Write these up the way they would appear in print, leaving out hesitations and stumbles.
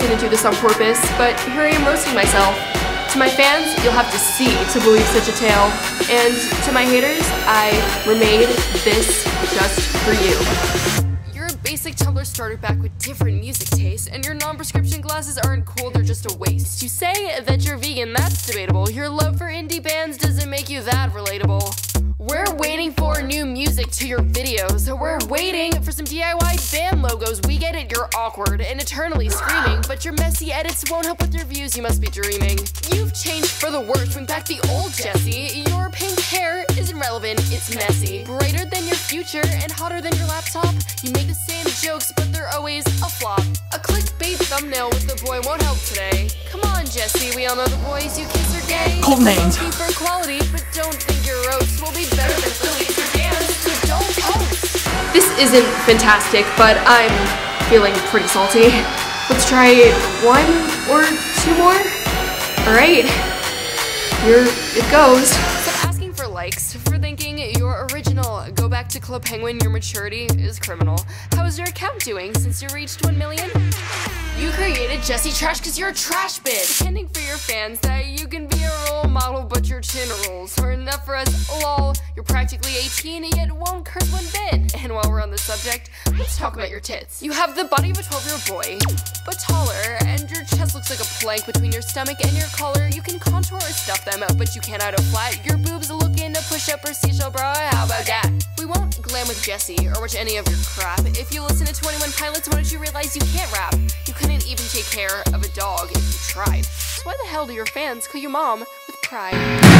didn't do this on purpose, but here I am roasting myself. To my fans, you'll have to see to believe such a tale. And to my haters, I remade this just for you. You're a basic Tumblr starter pack with different music tastes, and your non-prescription glasses aren't cool, they're just a waste. You say that you're vegan, that's debatable. Your love for indie bands doesn't make you that relatable. We're waiting for new music to your videos. We're waiting for some DIY band logos. We get it, you're awkward and eternally screaming, but your messy edits won't help with your views, you must be dreaming. You've changed for the worse, bring back the old Jessie. Your pink hair isn't relevant, it's messy. Brighter than your future and hotter than your laptop. You make the same jokes, but they're always a flop. A clickbait thumbnail with the boy won't help today. Come on, Jessie, we all know the boys you kiss are gay. Cold names. For quality, but don't think your roast will be better than Lily's or Dan's, so don't post. This isn't fantastic, but I'm feeling pretty salty. Let's try one or two more. Alright, here it goes. Stop asking for likes, for thinking you're original. Go back to Club Penguin, your maturity is criminal. How is your account doing since you reached 1 million? You created Jessie Trash cause you're a trash bitch. Pretending for your fans that you can be a role model, but your chin rolls are enough for us, lol. You're practically 18 yet won't curse one bit. And while we're on the subject, let's talk about your tits. You have the body of a 12-year-old boy, but taller, and your chest looks like a plank between your stomach and your collar. You can contour or stuff them, but you can't hide a flat. Your boobs look in a push-up or seashell bra, how about that? We won't glam with Jessie or watch any of your crap. If you listen to 21 Pilots, why don't you realize you can't rap? You couldn't even take care of a dog if you tried. So why the hell do your fans call you mom with pride?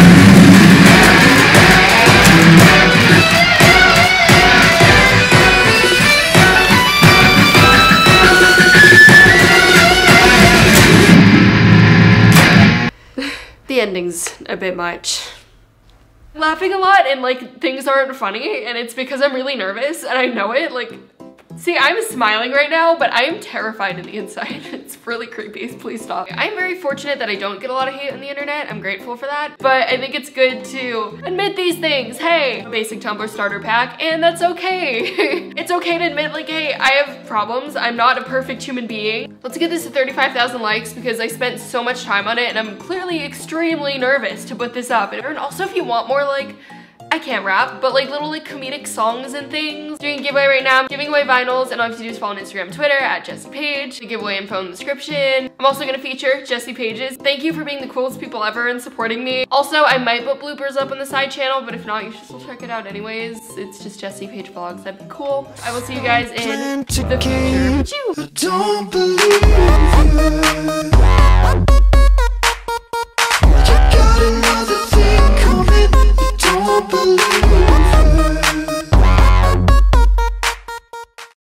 The ending's a bit much. Laughing a lot and like things aren't funny, and it's because I'm really nervous and I know it. Like, see, I'm smiling right now, but I am terrified in the inside. It's really creepy. Please stop. I'm very fortunate that I don't get a lot of hate on the internet. I'm grateful for that. But I think it's good to admit these things. Hey, basic Tumblr starter pack, and that's okay. It's okay to admit, like, hey, I have problems. I'm not a perfect human being. Let's get this to 35,000 likes because I spent so much time on it and I'm clearly extremely nervous to put this up. And also, if you want more, like, I can't rap, but like little like comedic songs and things. Doing a giveaway right now. I'm giving away vinyls, and all you have to do is follow on Instagram and Twitter at Jessie Paege. The giveaway info in the description. I'm also gonna feature Jessie Paeges. Thank you for being the coolest people ever and supporting me. Also, I might put bloopers up on the side channel, but if not, you should still check it out anyways. It's just Jessie Paege Vlogs. That'd be cool. I will see you guys in the future. I don't believe